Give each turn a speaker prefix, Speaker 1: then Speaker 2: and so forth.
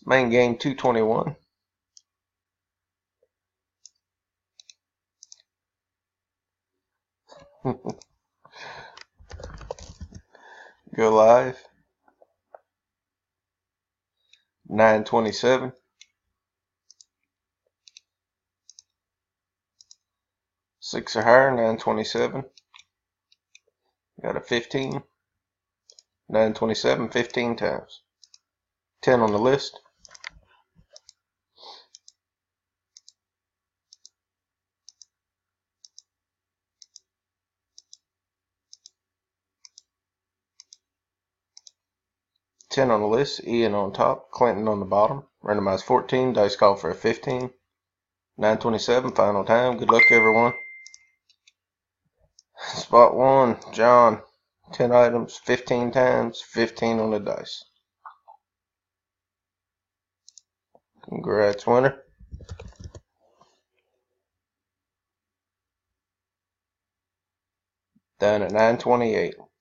Speaker 1: Main game 221. Go live. 927. Six or higher, 927. Got a 15. 927, 15 times. 10 on the list. Ten on the list. Ian on top. Clinton on the bottom. Randomized 14. Dice call for a 15. 927. Final time. Good luck, everyone. Spot 1. John. 10 items. 15 times. 15 on the dice. Congrats, winner. Done at 928.